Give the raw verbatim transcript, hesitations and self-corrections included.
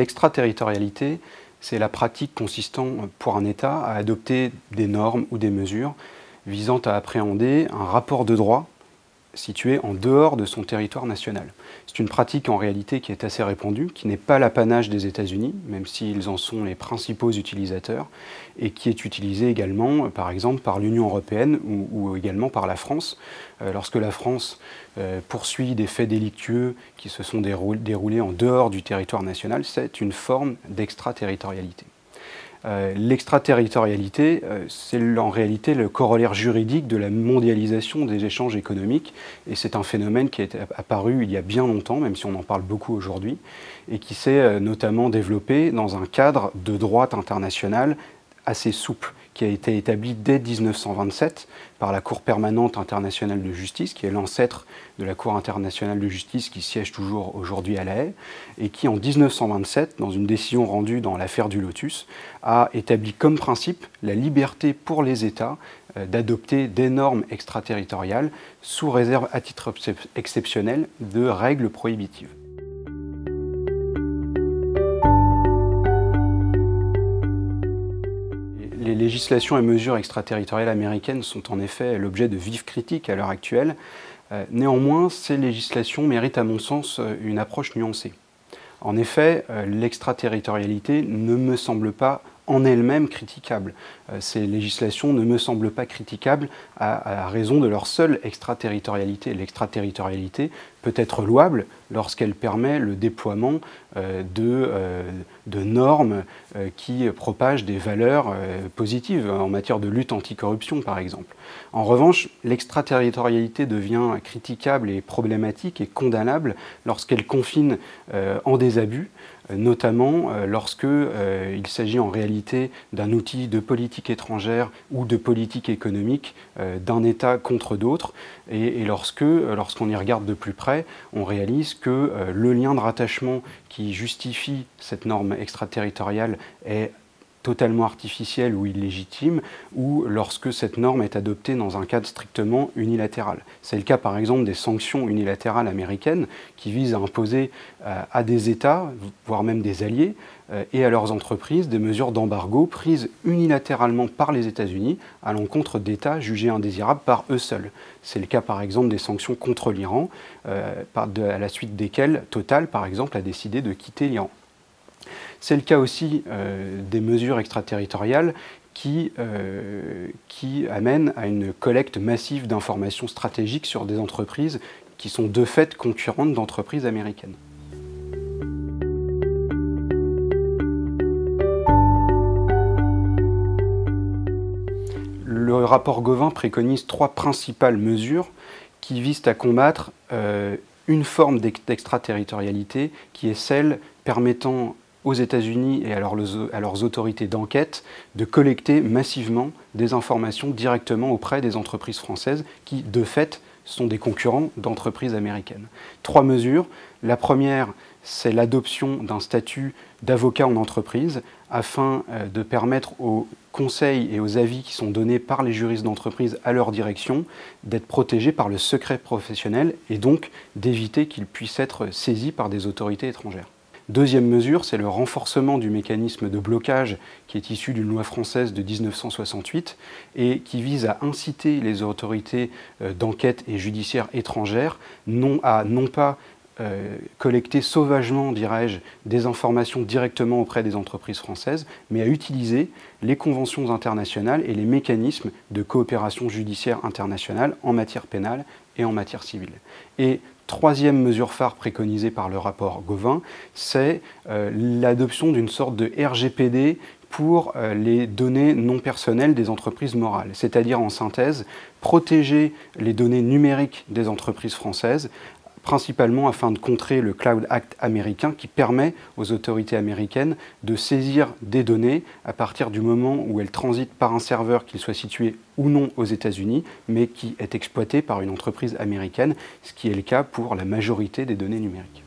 L'extraterritorialité, c'est la pratique consistant pour un État à adopter des normes ou des mesures visant à appréhender un rapport de droit situé en dehors de son territoire national. C'est une pratique en réalité qui est assez répandue, qui n'est pas l'apanage des États-Unis, même s'ils en sont les principaux utilisateurs, et qui est utilisée également, par exemple, par l'Union européenne ou, ou également par la France. Euh, lorsque la France euh, poursuit des faits délictueux qui se sont déroulés, déroulés en dehors du territoire national, c'est une forme d'extraterritorialité. Euh, L'extraterritorialité, euh, c'est en réalité le corollaire juridique de la mondialisation des échanges économiques, et c'est un phénomène qui est apparu il y a bien longtemps, même si on en parle beaucoup aujourd'hui, et qui s'est euh, notamment développé dans un cadre de droit international assez souple, qui a été établi dès mille neuf cent vingt-sept par la Cour permanente internationale de justice, qui est l'ancêtre de la Cour internationale de justice qui siège toujours aujourd'hui à La Haye, et qui en mille neuf cent vingt-sept, dans une décision rendue dans l'affaire du Lotus, a établi comme principe la liberté pour les États euh, d'adopter des normes extraterritoriales sous réserve à titre exceptionnel de règles prohibitives. Les législations et mesures extraterritoriales américaines sont en effet l'objet de vives critiques à l'heure actuelle. Euh, néanmoins, ces législations méritent à mon sens une approche nuancée. En effet, euh, l'extraterritorialité ne me semble pas en elle-même critiquable. Euh, ces législations ne me semblent pas critiquables à, à raison de leur seule extraterritorialité. L'extraterritorialité peut être louable lorsqu'elle permet le déploiement euh, de, euh, de normes euh, qui propagent des valeurs euh, positives en matière de lutte anticorruption, par exemple. En revanche, l'extraterritorialité devient critiquable et problématique et condamnable lorsqu'elle confine euh, en des abus, notamment euh, lorsque euh, il s'agit en réalité d'un outil de politique étrangère ou de politique économique euh, d'un État contre d'autres, et, et lorsque, euh, lorsqu'on y regarde de plus près, on réalise que euh, le lien de rattachement qui justifie cette norme extraterritoriale est totalement artificielle ou illégitime, ou lorsque cette norme est adoptée dans un cadre strictement unilatéral. C'est le cas par exemple des sanctions unilatérales américaines qui visent à imposer euh, à des États, voire même des alliés, euh, et à leurs entreprises des mesures d'embargo prises unilatéralement par les États-Unis à l'encontre d'États jugés indésirables par eux seuls. C'est le cas par exemple des sanctions contre l'Iran, euh, à la suite desquelles Total par exemple a décidé de quitter l'Iran. C'est le cas aussi euh, des mesures extraterritoriales qui, euh, qui amènent à une collecte massive d'informations stratégiques sur des entreprises qui sont de fait concurrentes d'entreprises américaines. Le rapport Gauvin préconise trois principales mesures qui visent à combattre euh, une forme d'extraterritorialité qui est celle permettant aux États-Unis et à leurs, à leurs autorités d'enquête de collecter massivement des informations directement auprès des entreprises françaises qui, de fait, sont des concurrents d'entreprises américaines. Trois mesures. La première, c'est l'adoption d'un statut d'avocat en entreprise afin de permettre aux conseils et aux avis qui sont donnés par les juristes d'entreprise à leur direction d'être protégés par le secret professionnel et donc d'éviter qu'ils puissent être saisis par des autorités étrangères. Deuxième mesure, c'est le renforcement du mécanisme de blocage qui est issu d'une loi française de mille neuf cent soixante-huit et qui vise à inciter les autorités d'enquête et judiciaires étrangères non, à non pas euh, collecter sauvagement, dirais-je, des informations directement auprès des entreprises françaises, mais à utiliser les conventions internationales et les mécanismes de coopération judiciaire internationale en matière pénale et en matière civile. Et troisième mesure phare préconisée par le rapport Gauvin, c'est euh, l'adoption d'une sorte de R G P D pour euh, les données non personnelles des entreprises morales, c'est-à-dire en synthèse, protéger les données numériques des entreprises françaises, principalement afin de contrer le Cloud Act américain qui permet aux autorités américaines de saisir des données à partir du moment où elles transitent par un serveur, qu'il soit situé ou non aux États-Unis, mais qui est exploité par une entreprise américaine, ce qui est le cas pour la majorité des données numériques.